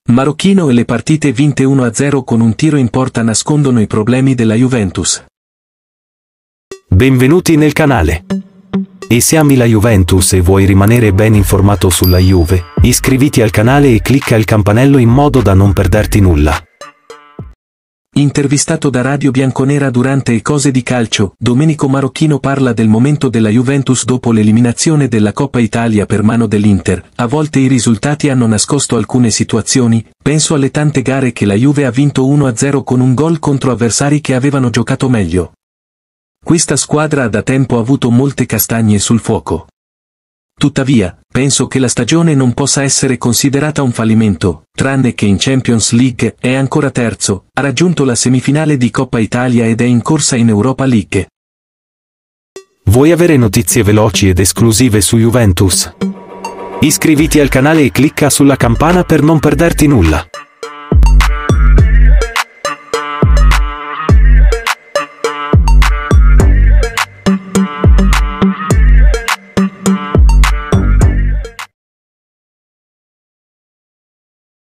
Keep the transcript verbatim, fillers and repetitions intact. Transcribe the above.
Marocchino e le partite vinte uno a zero con un tiro in porta nascondono i problemi della Juventus. Benvenuti nel canale. E se ami la Juventus e vuoi rimanere ben informato sulla Juve, iscriviti al canale e clicca il campanello in modo da non perderti nulla. Intervistato da Radio Bianconera durante i Cose di Calcio, Domenico Marocchino parla del momento della Juventus dopo l'eliminazione della Coppa Italia per mano dell'Inter. A volte i risultati hanno nascosto alcune situazioni, penso alle tante gare che la Juve ha vinto uno a zero con un gol contro avversari che avevano giocato meglio. Questa squadra ha da tempo avuto molte castagne sul fuoco. Tuttavia, penso che la stagione non possa essere considerata un fallimento, tranne che in Champions League è ancora terzo, ha raggiunto la semifinale di Coppa Italia ed è in corsa in Europa League. Vuoi avere notizie veloci ed esclusive su Juventus? Iscriviti al canale e clicca sulla campana per non perderti nulla.